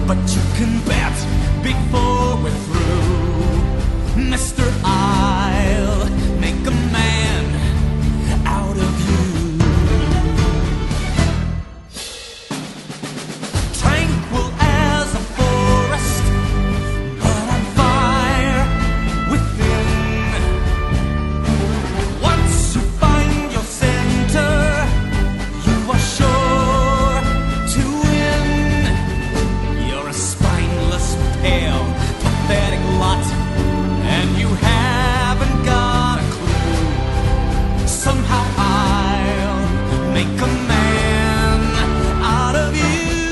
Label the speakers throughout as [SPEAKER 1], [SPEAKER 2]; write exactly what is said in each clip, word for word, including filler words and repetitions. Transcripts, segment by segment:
[SPEAKER 1] but you can bet before we're through, Mister I'll make a man out of you. Tranquil as a forest, but on fire within. Once you find your center, you are sure to win. You're a spineless, pale, pathetic lot, and you haven't got a clue. Somehow I'll make a man out of you.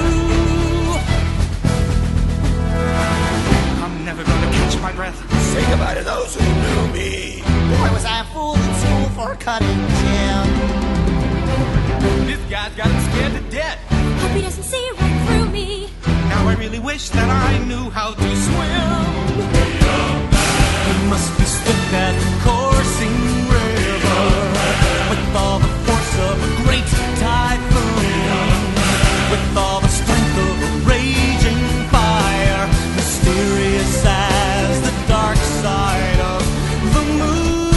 [SPEAKER 1] I'm never gonna catch my breath.
[SPEAKER 2] Say goodbye to those who knew me.
[SPEAKER 3] Boy, was I a fool in school for cutting Jim.
[SPEAKER 1] This guy's got him scared to death.
[SPEAKER 4] Hope he doesn't see right through me.
[SPEAKER 1] Now I really wish that I knew how to swim. You must be swift as a coursing river, with all the force of a great typhoon, with all the strength of a raging fire, mysterious as the dark side of the moon.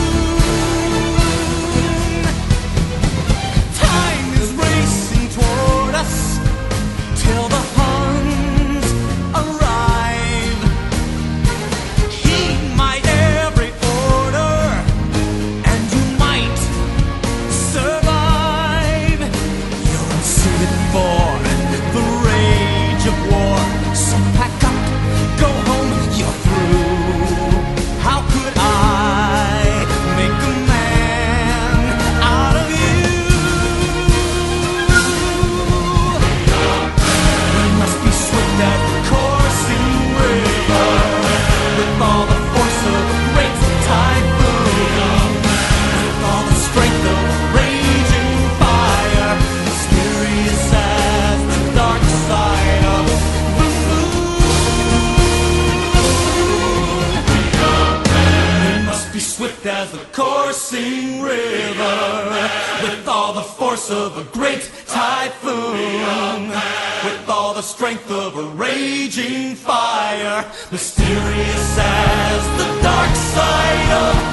[SPEAKER 1] Time is racing toward us till the Huns arrive. Heed my every order, and you might survive. You're unsuited for the rage of war, so pack up, go home, you're through. How could I make a man out of you? We must be swift as the coursing river, with all the force of a great typhoon, with all the strength of a raging fire, mysterious as the dark side of the moon. We must be swift as the coursing river, with all the force of a great typhoon, with all the strength of a raging fire, mysterious as the dark side of